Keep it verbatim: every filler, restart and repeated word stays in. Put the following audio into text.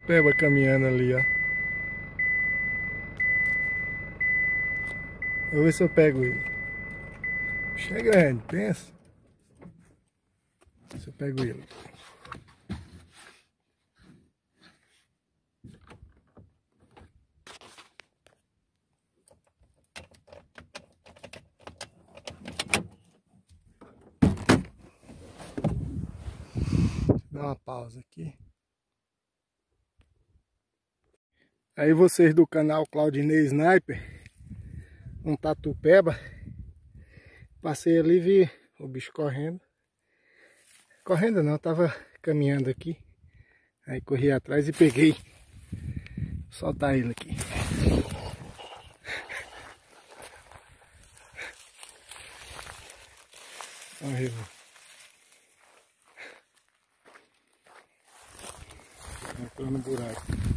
Peba caminhando ali, ó. Vou ver se eu pego ele. O bicho é grande, pensa. Se eu pego ele. Dá uma pausa aqui. Aí vocês do canal Claudinei Sniper, um tatu-peba, passei ali e vi o bicho correndo. Correndo não, tava caminhando aqui. Aí corri atrás e peguei. Vou soltar ele aqui. Olha, entrou no buraco.